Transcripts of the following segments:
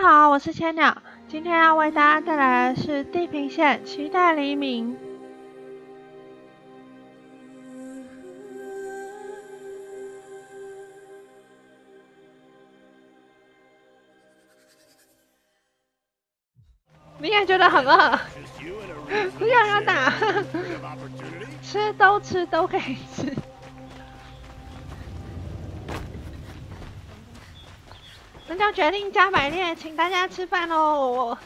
好，我是千鸟，今天要为大家带来的是《地平线：期待黎明》。你也觉得很饿，不想要打，吃都可以吃。那就决定加百列，请大家吃饭喽。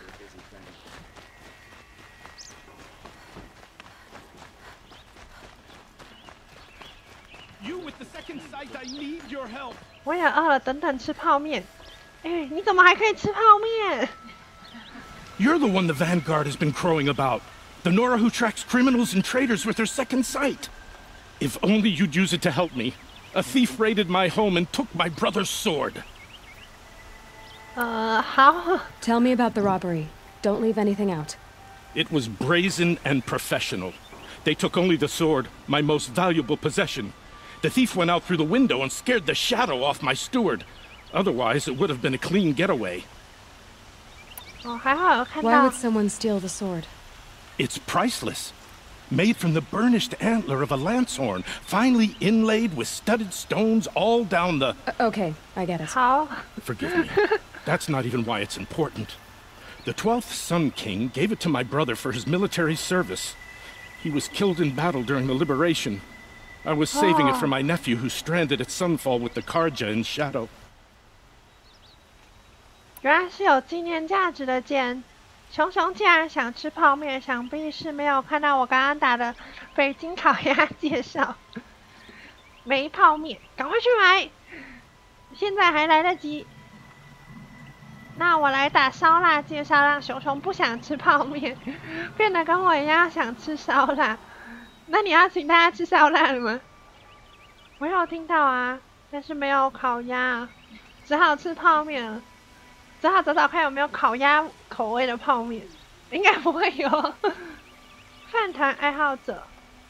我也饿了，等等吃泡面。哎，你怎么还可以吃泡面？ You're the one the Vanguard has been crowing about. The Nora who tracks criminals and traitors with her second sight. If only you'd use it to help me. A thief raided my home and took my brother's sword. How? Tell me about the robbery. Don't leave anything out. It was brazen and professional. They took only the sword, my most valuable possession. The thief went out through the window and scared the shadow off my steward. Otherwise, it would have been a clean getaway. Why would someone steal the sword? It's priceless. Made from the burnished antler of a lancehorn, finely inlaid with studded stones all down the... Okay, I get it. How? Forgive me. That's not even why it's important. The 12th Sun King gave it to my brother for his military service. He was killed in battle during the liberation. I was saving it for my nephew who's stranded at Sunfall with the Karja in shadow. 原来是有纪念价值的剑。熊熊既然想吃泡面，想必是没有看到我刚刚打的北京烤鸭介绍。没泡面，赶快去买，现在还来得及。那我来打烧腊介绍，让熊熊不想吃泡面，变得跟我一样想吃烧腊。那你要请大家吃烧腊了吗？我有听到啊，但是没有烤鸭，只好吃泡面了。 只好找找看有没有烤鸭口味的泡面，应该不会有。饭团爱好者，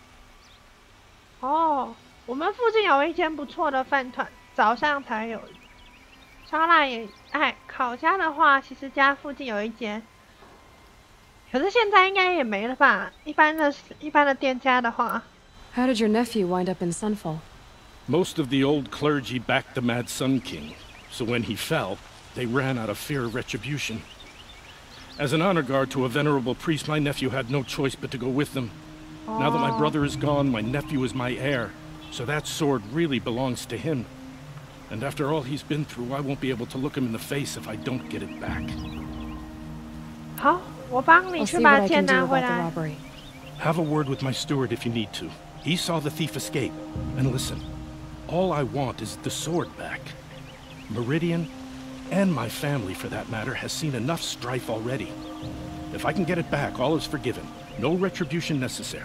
哦，我们附近有一间不错的饭团，早上才有。烧腊也爱，烤鸭的话，其实家附近有一间，可是现在应该也没了吧？一般的店家的话。 How did your nephew wind up in Sunfall? Most of the old clergy backed the Mad Sun King, so when he fell, they ran out of fear of retribution. As an honor guard to a venerable priest, my nephew had no choice but to go with them. Now that my brother is gone, my nephew is my heir, so that sword really belongs to him. And after all he's been through, I won't be able to look him in the face if I don't get it back. 好，我帮你去把剑拿回来。 Have a word with my steward if you need to. He saw the thief escape. And listen, all I want is the sword back. Meridian, and my family, for that matter, has seen enough strife already. If I can get it back, all is forgiven. No retribution necessary.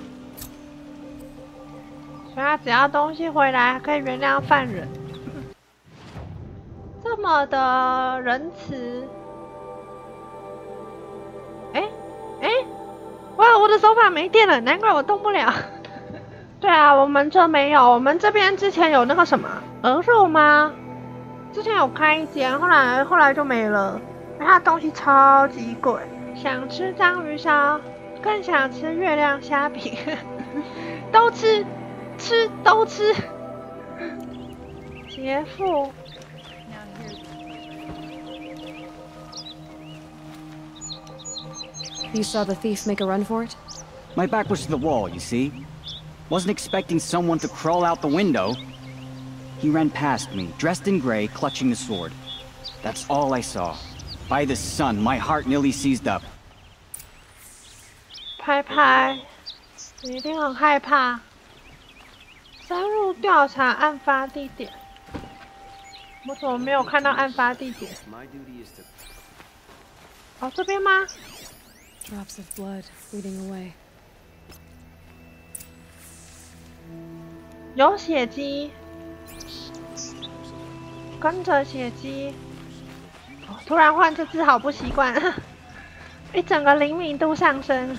所以他只要东西回来，可以原谅犯人。这么的仁慈。哇，我的手法没电了，难怪我动不了。对啊，我们这没有，我们这边之前有那个什么鹅肉吗？ 之前有开一间，后来就没了，因为它东西超级贵。想吃章鱼烧，更想吃月亮虾饼，都吃，都吃。劫富。 You saw the thief make a run for it? My back was to the wall, you see. Wasn't expecting someone to crawl out the window. He ran past me, dressed in gray, clutching the sword. That's all I saw. By the sun, my heart nearly seized up. 拍拍，你一定很害怕。深入调查案发地点。我怎么没有看到案发地点？哦，这边吗？ Drops of blood bleeding away. 有血迹。 跟着血迹，突然换这只好不习惯，一整个灵敏度上升。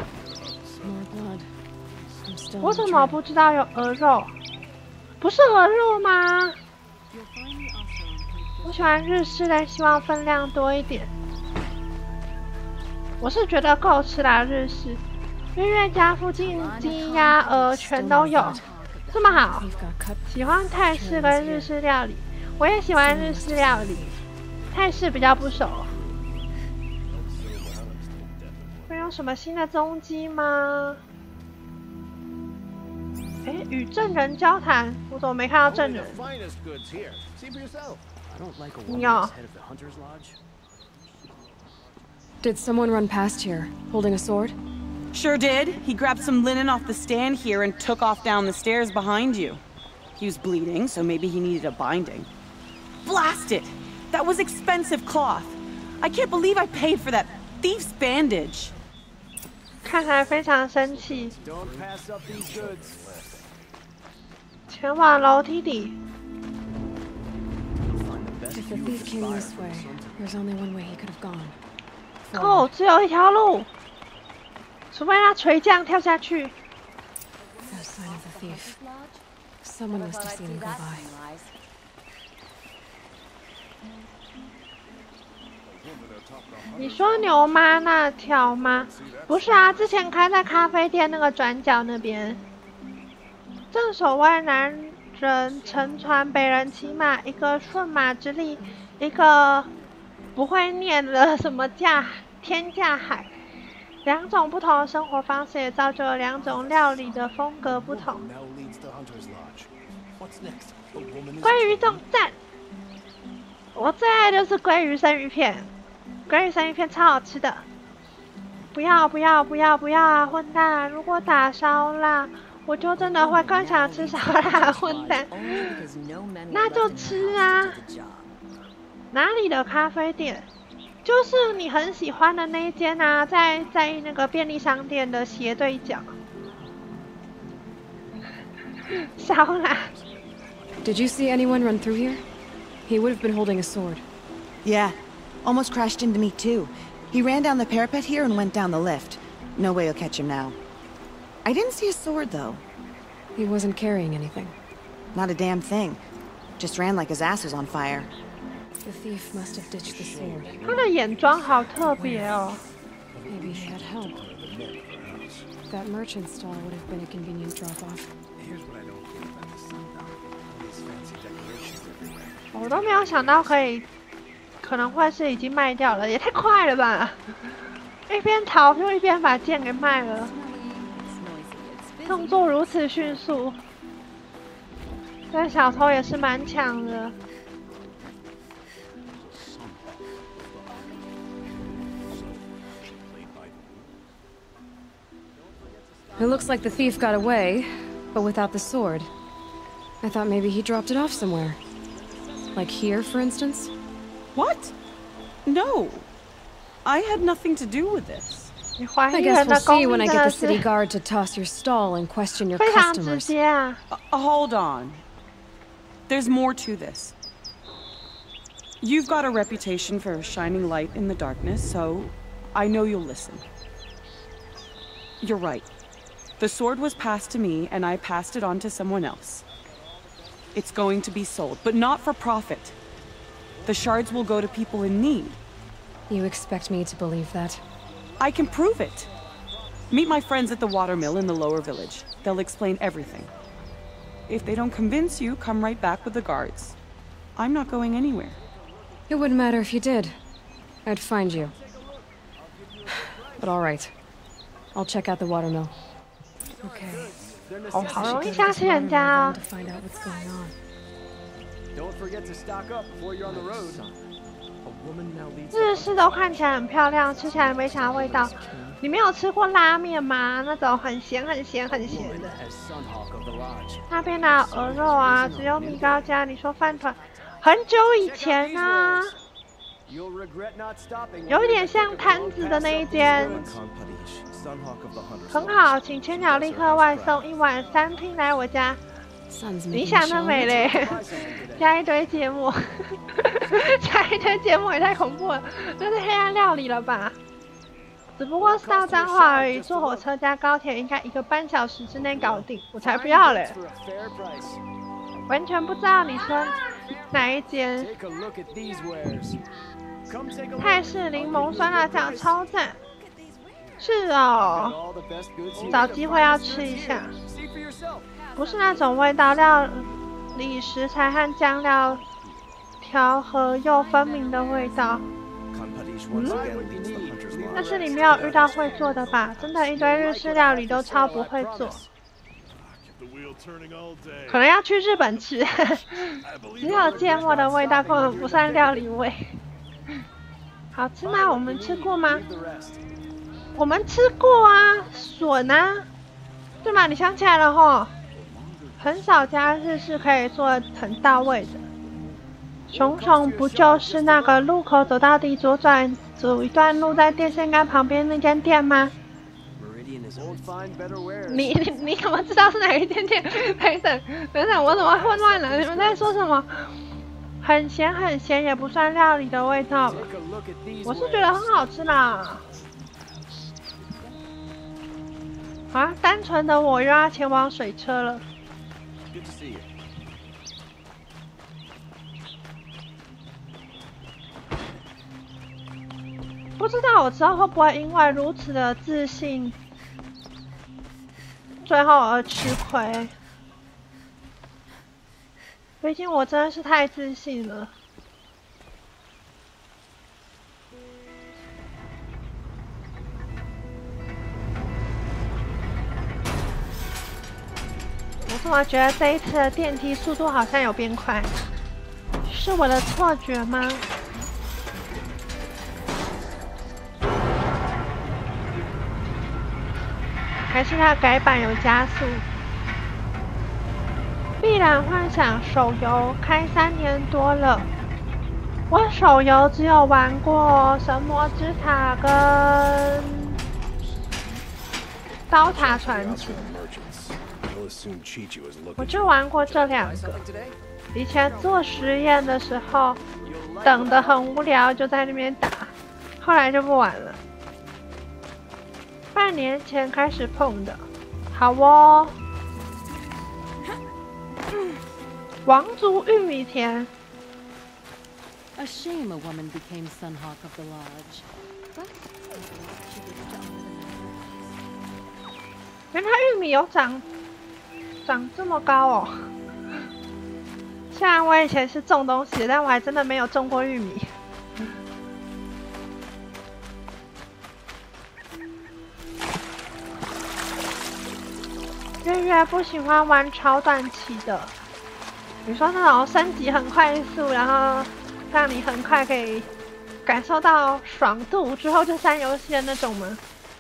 我怎么不知道有鹅肉？不是鹅肉吗？ 我喜欢日式，但希望分量多一点。我是觉得够吃啦，日式。月月家附近鸡鸭鹅全都有，这么好。喜欢泰式跟日式料理，我也喜欢日式料理，泰式比较不熟。会有什么新的踪迹吗？诶，与证人交谈，我怎么没看到证人？你有。 Did someone run past here, holding a sword? Sure did. He grabbed some linen off the stand here and took off down the stairs behind you. He was bleeding, so maybe he needed a binding. Blast it! That was expensive cloth. I can't believe I paid for that thief's bandage. 看起来非常生气。前往楼梯底。 If the thief came this way, there's only one way he could have gone. 哦，只有一条路，除非他垂降跳下去。 No sign of the thief. Someone must have seen him go by. 你说牛妈那条吗？不是啊，之前开在咖啡店那个转角那边。正所谓男人乘船，北人骑马，一个顺马之力，一个不会念的什么天价海。两种不同的生活方式也造就了两种料理的风格不同。鲑鱼重战，我最爱的是鲑鱼生鱼片。鲑鱼生鱼片超好吃的，不要啊，混蛋！如果打烧腊，我就真的会更想吃烧腊，混蛋。那就吃啊！哪里的咖啡店？就是你很喜欢的那一间啊，在那个便利商店的斜对角。烧腊。 Did you see anyone run through here? He would have been holding a sword. Yeah. Almost crashed into me, too. He ran down the parapet here and went down the lift. No way you'll catch him now. I didn't see a sword, though. He wasn't carrying anything. Not a damn thing. Just ran like his ass was on fire. The thief must have ditched the sword. 他的眼妆好特别哦。 Maybe he had help. That merchant stall would have been a convenient drop-off. 我都没有想到可能会是已经卖掉了，也太快了吧！一边逃就一边把剑给卖了，动作如此迅速，这小偷也是蛮强的。 It looks like the thief got away, but without the sword. I thought maybe he dropped it off somewhere. Like here, for instance? What? No. I had nothing to do with this. I guess we'll see when I get the city guard to toss your stall and question your customers. Hold on. There's more to this. You've got a reputation for shining light in the darkness, so I know you'll listen. You're right. The sword was passed to me, and I passed it on to someone else. It's going to be sold, but not for profit. The shards will go to people in need. You expect me to believe that? I can prove it. Meet my friends at the watermill in the lower village. They'll explain everything. If they don't convince you, come right back with the guards. I'm not going anywhere. It wouldn't matter if you did. I'd find you. But all right. I'll check out the watermill. Okay. 好容易相信人家哦。 To find out what's going on. Don't forget to stock up before you're on the road. 日式都看起来很漂亮，吃起来没啥味道。你没有吃过拉面吗？那种很咸的。那边哪有鹅肉啊？只有米糕加。你说饭团，很久以前啊，有一点像摊子的那一间，很好，请千鸟立刻外送1碗3拼来我家。 你想得美嘞！加一堆芥末，加一堆芥末也太恐怖了，这是黑暗料理了吧？只不过是到彰化而已，坐火车加高铁应该1个半小时之内搞定，我才不要嘞！ 完全不知道你说哪一间。 Take a look at these wares. Come take a look. 泰式柠檬酸辣酱超赞。是 Got 哦， all the best goods here. 找机会要吃一下。 See for yourself. 不是那种味道，料理食材和酱料调和又分明的味道。 Kanpadish once again leads the hunter's line. 但是你没有遇到会做的吧？真的，一堆日式料理都超不会做， The wheel turning all day. 可能要去日本吃。 I believe 只有芥末的味道根本不算料理味。好吃吗？我们吃过吗？ Leave the rest. 我们吃过啊，笋啊，对吗？你想起来了吼？很少家日式可以做很到位的。熊熊不就是那个路口走到底左转，走一段路，在电线杆旁边那间店吗？ Meridian is Won't find better wares. 你怎么知道是哪一间店？等等，我怎么混乱了？你们在说什么？很咸很咸，也不算料理的味道吧。 Take a look at these 我是觉得 wares. 很好吃啦。啊，单纯的我又要前往水车了。 good to see you. 不知道我之后会不会因为如此的自信，最后而吃亏。毕竟我真的是太自信了。我怎么觉得这一次的电梯速度好像有变快？是我的错觉吗？还是它改版有加速？必然幻想手游开3年多了，我手游只有玩过《神魔之塔》跟《刀塔传奇》， merchants. They'll assume Chichu is 我 looking. 就玩过这2个。 Something today? 以前做实验的时候， You'll like 等得很无聊，就在那边打，后来就不玩了。半年前开始碰的，好哦。王族玉米田， A shame a woman became Sunhawk of the Lodge. But she did a job. 原来玉米有长这么高哦。虽然我以前是种东西的，但我还真的没有种过玉米。月月不喜欢玩超短期的，你说那种升级很快速，然后让你很快可以感受到爽度之后就删游戏的那种吗？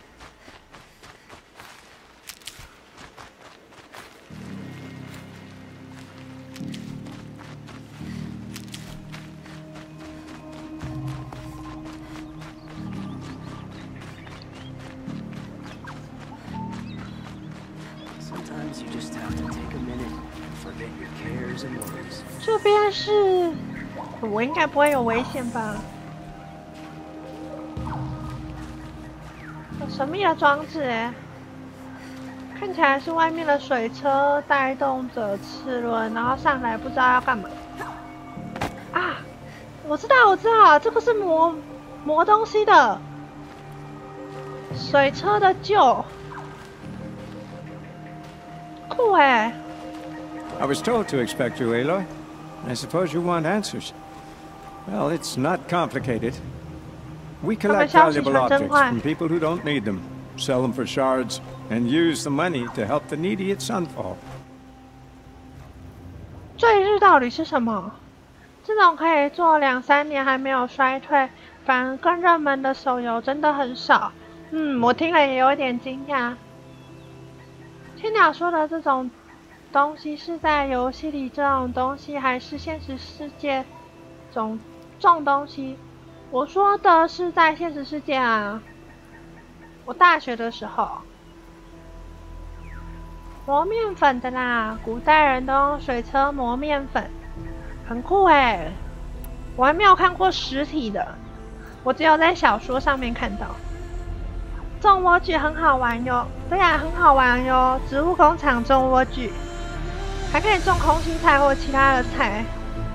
Sometimes you just have to take a minute and forget your cares and worries. 这边是，我应该不会有危险吧？有神秘的装置哎，看起来是外面的水车带动着齿轮，然后上来不知道要干嘛。啊，我知道，这个是磨东西的，水车的旧，酷哎。 I was told to expect you, Aloy. I suppose you want answers. Well, it's not complicated. We collect valuable objects from people who don't need them, sell them for shards, and use the money to help the needy at Sunfall. 坠日到底是什么？这种可以做2、3年还没有衰退，反而更热门的手游真的很少。我听了也有点惊讶。天鸟说的这种东西是在游戏里这种东西，还是现实世界种东西？我说的是在现实世界啊。我大学的时候磨面粉的啦，古代人都用水车磨面粉，很酷哎！我还没有看过实体的，我只有在小说上面看到。种莴苣很好玩哟，对呀，很好玩哟！植物工厂种莴苣。 还可以种空心菜或其他的菜。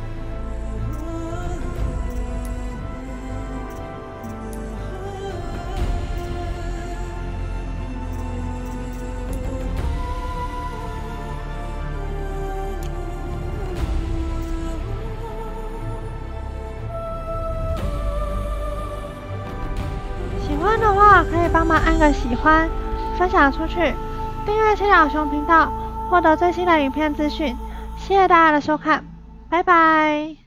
喜欢的话可以帮忙按个喜欢，分享出去，订阅千小熊频道，获得最新的影片资讯。谢谢大家的收看，拜拜。